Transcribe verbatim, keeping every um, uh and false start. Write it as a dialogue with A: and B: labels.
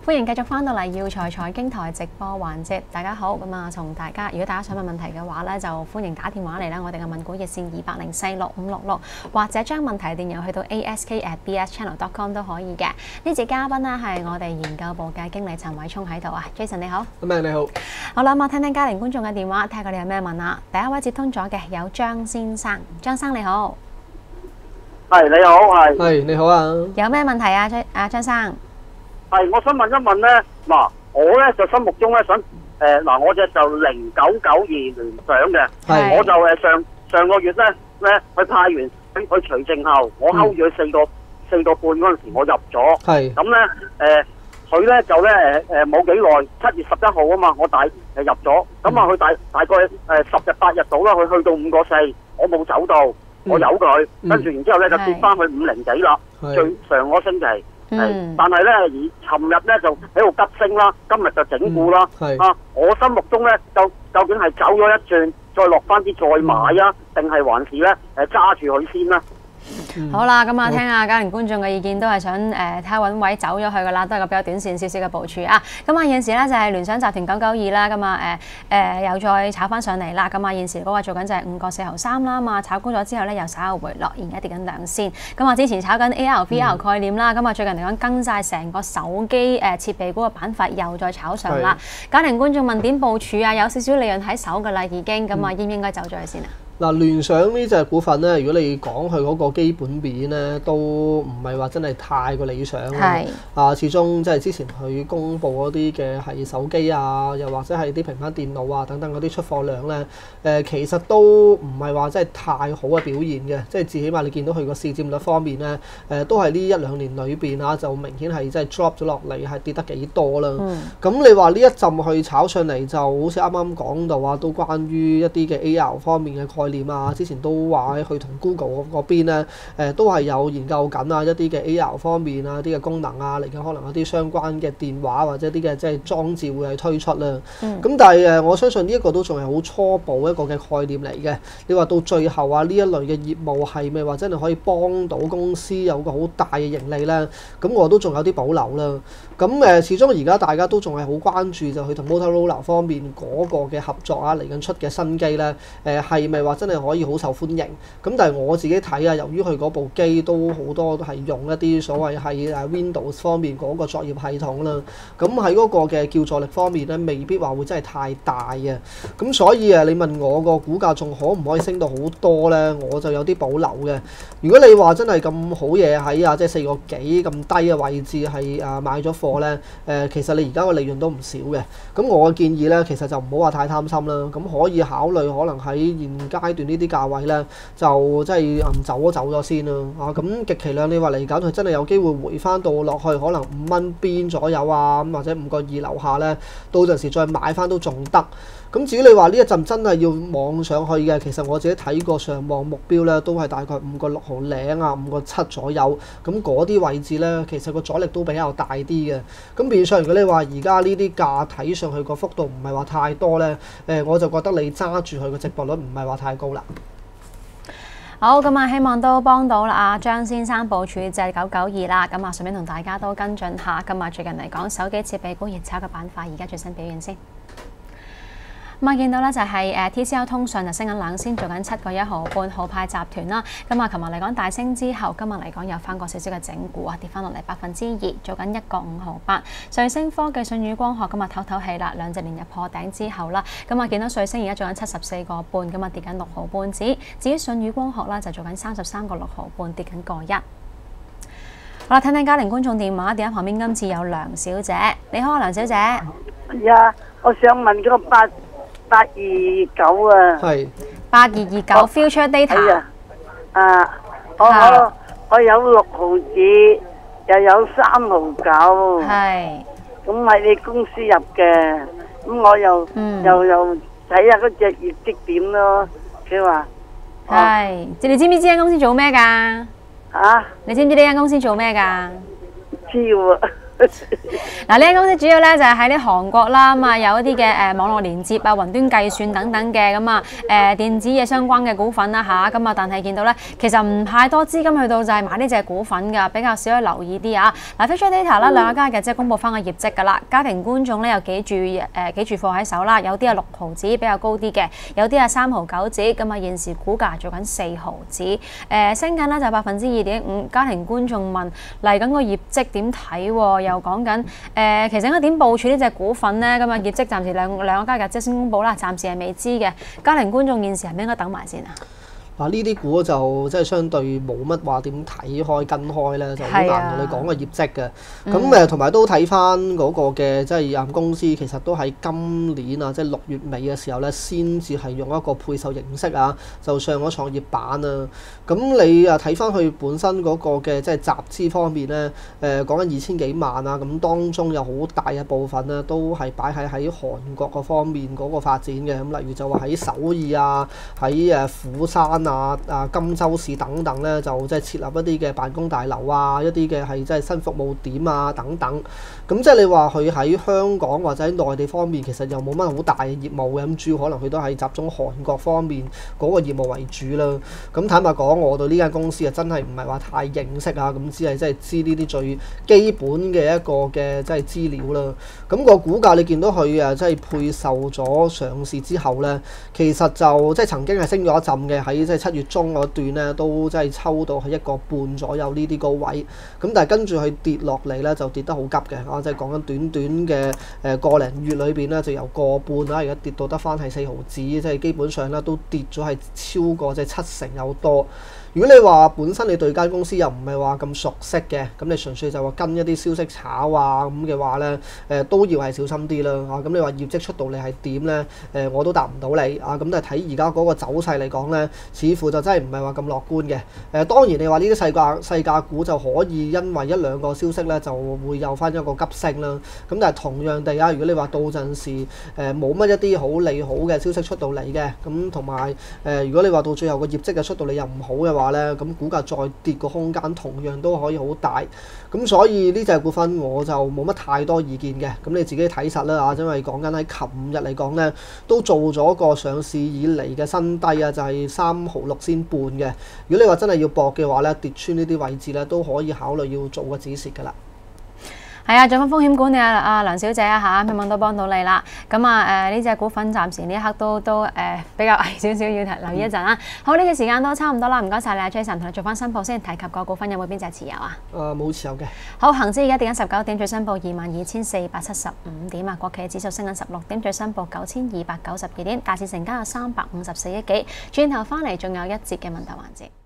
A: 歡迎繼續翻到嚟耀才財經台直播環節，大家好。咁啊，從大家如果大家想問問題嘅話咧，就歡迎打電話嚟啦。我哋嘅問股熱線二八零四六五六六，或者將問題電郵去到 A S K at B S channel dot com 都可以嘅。呢節嘉賓呢係我哋研究部嘅經理陳偉聰喺度啊 ，Jason 你好。
B: 咁你好。
A: 好啦，咁啊，聽聽家庭觀眾嘅電話，睇下佢哋有咩問啊。第一位接通咗嘅有張先生，張生你好。
C: 係你好，係。
B: 係你好啊。
A: 有咩問題啊？張啊張生。
C: 係，我想問一問咧，嗱，我咧就心目中咧想，誒、呃、嗱，我隻就零九九二聯想嘅，
B: 係，
C: 我就誒上上個月咧咧，佢派完佢除淨後，我睺住佢四個、嗯、四個半嗰陣時，我入咗，係，咁咧誒，佢、呃、咧就咧誒誒冇幾耐，七月十一號啊嘛，我大誒入咗，咁啊佢大大概誒十日八日到啦，佢去到五個四，我冇走到，我由佢，嗯、跟住然之後咧就跌翻去五零幾啦，最上個星期。係，但係咧，而尋日咧就喺度急升啦，今日就整固啦。係、嗯、啊，我心目中咧，就究竟係走咗一轉，再落翻啲再買啊，定係還是咧誒揸住佢先啦？
A: 嗯、好啦，咁啊，聽下家庭觀眾嘅意見，都係想誒睇下揾位走咗去噶啦，都係個比較短線少少嘅部署啊。咁啊，現時咧就係聯想集團九九二啦，咁啊誒誒又再炒翻上嚟啦。咁啊，現時嗰個做緊就係五個四毫三啦，嘛炒高咗之後咧又稍後回落，而家跌緊兩仙。咁啊，之前炒緊 A R V R 概念啦，咁啊最近嚟講跟晒成個手機誒設備嗰個板塊又再炒上啦。家庭觀眾問點部署啊？有少少利潤喺手噶啦，已經咁啊，應唔應該走咗去先啊？
B: 嗱，聯想呢隻股份咧，如果你講佢嗰個基本面咧，都唔係話真係太過理想啦。啊，始終即係之前佢公布嗰啲嘅係手機啊，又或者係啲平板電腦啊等等嗰啲出貨量咧，誒、呃、其實都唔係話真係太好嘅表現嘅。即係至起碼你見到佢個市佔率方面咧，誒、呃、都係呢一兩年裏邊啊，就明顯係即係 drop 咗落嚟，係跌得幾多啦。咁、嗯、你話呢一陣去炒上嚟，就好似啱啱講到啊，都關於一啲嘅 A R 方面嘅概念啊，之前都話佢同 Google 嗰邊咧，誒、呃、都係有研究緊啊，一啲嘅 A R 方面啊，啲嘅功能啊，嚟緊可能有啲相關嘅電話或者啲嘅即係裝置會係推出啦。咁、嗯、但係誒，我相信呢一個都仲係好初步一個嘅概念嚟嘅。你話到最後啊，呢一類嘅業務係咪話真係可以幫到公司有個好大嘅盈利咧？咁我都仲有啲保留啦。咁誒，始終而家大家都仲係好關注就佢同 Motorola 方面嗰個嘅合作啊，嚟緊出嘅新機咧，誒係咪話真係可以好受歡迎？咁但係我自己睇啊，由於佢嗰部機都好多都係用一啲所謂係誒 Windows 方面嗰個作業系統啦，咁喺嗰個嘅叫座力方面咧，未必話會真係太大嘅。咁所以誒，你問我個股價仲可唔可以升到好多咧？我就有啲保留嘅。如果你話真係咁好嘢喺啊，即係四個幾咁低嘅位置係誒買咗貨咧，誒其實你而家個利潤都唔少嘅。咁我嘅建議咧，其實就唔好話太貪心啦。咁可以考慮可能喺現階段呢啲價位咧，就即係嗯走一走咗先啦。啊，咁極其量你話嚟緊佢真係有機會回翻到落去，可能五蚊邊左右啊，咁或者五個二樓下咧，到陣時再買翻都仲得。咁至於你話呢一陣真係要望上去嘅，其實我自己睇過上望目標咧，都係大概五個六毫零啊，五個七左右。咁嗰啲位置咧，其實個阻力都比較大啲嘅。咁變相如果你話而家呢啲價睇上去個幅度唔係話太多咧，誒我就覺得你揸住佢個值博率唔係話太高啦。
A: 好，咁啊，希望都幫到啦，阿張先生部署隻九九二啦。咁啊，順便同大家都跟進下今日最近嚟講手機設備股熱炒嘅板塊，而家最新表現先。咁啊，見到咧就係誒 T C L 通訊就升緊兩仙，做緊七個一毫半，豪派集團啦。咁啊，琴日嚟講大升之後，今日嚟講有翻個少少嘅整固啊，跌翻落嚟百分之二，做緊一個五毫八。瑞聲科技、舜宇光學咁啊，唞唞氣啦，兩隻連日破頂之後啦，咁啊見到瑞聲而家做緊七十四個半，咁啊跌緊六毫半子。至於舜宇光學啦，就做緊三十三個六毫半，跌緊個一。好啦，聽聽家庭觀眾電話，電話旁邊今次有梁小姐，你好啊，梁小姐。
D: 係啊，我想問嗰個八。八二九啊，
A: 係八二二九 Future Data
D: 啊，啊，我我我有六毫子，又有三毫九，係，咁喺你公司入嘅，咁我又、嗯、又又睇下嗰隻業績點咯，佢話，
A: 係，你知唔知呢間公司做咩㗎？
D: 啊，
A: 你知唔知呢間公司做咩㗎？
D: 知喎。
A: 嗱，呢間公司主要咧就係喺啲韓國啦，咁啊有一啲嘅誒網絡連接啊、雲端計算等等嘅咁啊誒電子嘢相關嘅股份啦嚇，咁啊但係見到咧其實唔太多資金去到就係買呢隻股份㗎，比較少去留意啲啊。嗱 ，Fitch Data 啦，兩家嘅即係公佈翻個業績㗎啦，家庭觀眾咧有幾注誒幾注貨喺手啦，有啲係六毫子比較高啲嘅，有啲係三毫九子，咁啊現時股價做緊四毫子，誒、呃、升緊啦就百分之二點五。家庭觀眾問嚟緊個業績點睇喎？又講緊誒，其實應該點部署呢隻股份咧？咁啊業績暫時兩兩家嘅即係先公佈啦，暫時係未知嘅。家庭觀眾現時係咪應該等埋先啊？
B: 嗱，呢啲股就即係相對冇乜話點睇開跟開咧，就好難同你講個業績嘅。咁誒同埋都睇翻嗰個嘅即係有限公司，其實都喺今年啊，即係六月尾嘅時候咧，先至係用一個配售形式啊，就上咗創業板啊。咁你啊睇翻佢本身嗰個嘅即係集資方面咧，誒講緊二千幾萬啊，咁當中有好大嘅部分咧，都係擺喺喺韓國嗰方面嗰個發展嘅。咁例如就話喺首爾啊，喺誒釜山啊、啊金州市等等咧，就即係設立一啲嘅辦公大樓啊，一啲嘅係即係新服務點啊等等。咁即係你話佢喺香港或者喺內地方面，其實又冇乜好大嘅業務嘅。咁主要可能佢都係集中韓國方面嗰個業務為主啦。咁坦白講，我對呢間公司啊真係唔係話太認識啊，咁只係即係知呢啲最基本嘅一個嘅即係資料啦。咁個股價你見到佢啊，即係配售咗上市之後咧，其實就即係曾經係升咗一陣嘅，喺即係七月中嗰段咧都即係抽到係一個半左右呢啲高位。咁但係跟住佢跌落嚟咧，就跌得好急嘅。啊，即係講緊短短嘅誒個零月裏邊咧，就由個半啦，而家跌到得翻係四毫子，即係基本上咧都跌咗係超過即係七成有多。如果你話本身你對間公司又唔係話咁熟悉嘅，咁你純粹就話跟一啲消息炒啊咁嘅話咧，誒、呃、都要係小心啲啦嚇。咁、啊、你話業績出到嚟係點咧？誒、呃、我都答唔到你啊。咁但係睇而家嗰個走勢嚟講咧，似乎就真係唔係話咁樂觀嘅。誒、呃、當然你話呢啲細價細價股就可以因為一兩個消息咧就會有翻一個急升啦。咁但係同樣地啊，如果你話到陣時誒冇乜一啲好利好嘅消息出到嚟嘅，咁同埋誒如果你話到最後個業績嘅出到嚟又唔好嘅話，話咧，咁股價再跌個空間同樣都可以好大，咁所以呢隻股份我就冇乜太多意見嘅，咁你自己睇實啦啊，因為講緊喺琴日嚟講咧，都做咗個上市以嚟嘅新低啊，就係三毫六仙半嘅。如果你話真係要搏嘅話咧，跌穿呢啲位置咧，都可以考慮要做個止蝕㗎啦。
A: 係啊，做緊風險管理啊，阿梁小姐啊嚇，希望都幫到你啦。咁啊誒呢隻股份暫時呢一刻都都誒、呃、比較危少少，要留意一陣啦。好，呢、這個時間都差唔多啦，唔該晒你啊 Jason， 同你做翻新報先，提及個股份有冇邊隻持有啊？誒冇、
B: 呃、持有嘅。
A: 好，恆指而家跌緊十九點，最新報二萬二千四百七十五點啊。國企指數升緊十六點，最新報九千二百九十二點。大市成交有三百五十四億幾。轉頭翻嚟仲有一節嘅問答環節。